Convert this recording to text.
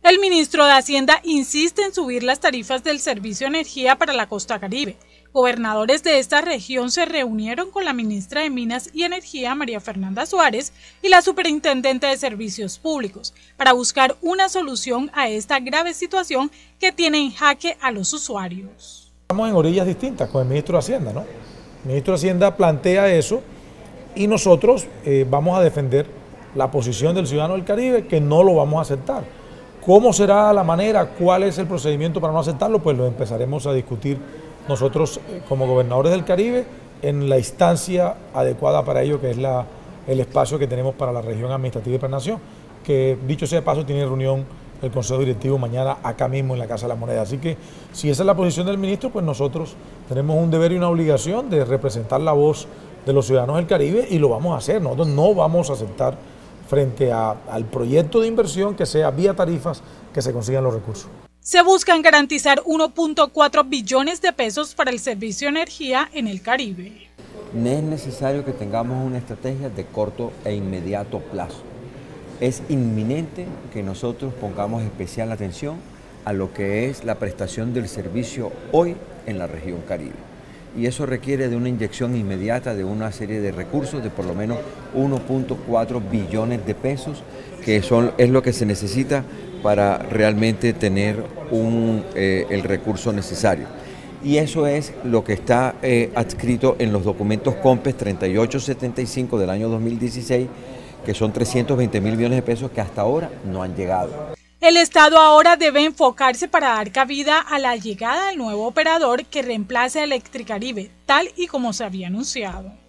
El ministro de Hacienda insiste en subir las tarifas del servicio de energía para la costa caribe. Gobernadores de esta región se reunieron con la ministra de Minas y Energía, María Fernanda Suárez, y la superintendente de Servicios Públicos, para buscar una solución a esta grave situación que tiene en jaque a los usuarios. Estamos en orillas distintas con el ministro de Hacienda, ¿no? El ministro de Hacienda plantea eso y nosotros vamos a defender la posición del ciudadano del Caribe, que no lo vamos a aceptar. ¿Cómo será la manera? ¿Cuál es el procedimiento para no aceptarlo? Pues lo empezaremos a discutir nosotros como gobernadores del Caribe en la instancia adecuada para ello, que es el espacio que tenemos para la región administrativa y planación, que dicho sea de paso tiene reunión el Consejo Directivo mañana acá mismo en la Casa de la Moneda. Así que si esa es la posición del ministro, pues nosotros tenemos un deber y una obligación de representar la voz de los ciudadanos del Caribe y lo vamos a hacer. Nosotros no vamos a aceptar frente al proyecto de inversión que sea vía tarifas que se consigan los recursos. Se buscan garantizar 1.4 billones de pesos para el servicio de energía en el Caribe. Es necesario que tengamos una estrategia de corto e inmediato plazo. Es inminente que nosotros pongamos especial atención a lo que es la prestación del servicio hoy en la región Caribe. Y eso requiere de una inyección inmediata de una serie de recursos de por lo menos 1.4 billones de pesos, que es lo que se necesita para realmente tener el recurso necesario. Y eso es lo que está adscrito en los documentos COMPES 3875 del año 2016, que son 320.000 millones de pesos que hasta ahora no han llegado. El Estado ahora debe enfocarse para dar cabida a la llegada del nuevo operador que reemplace a Electricaribe, tal y como se había anunciado.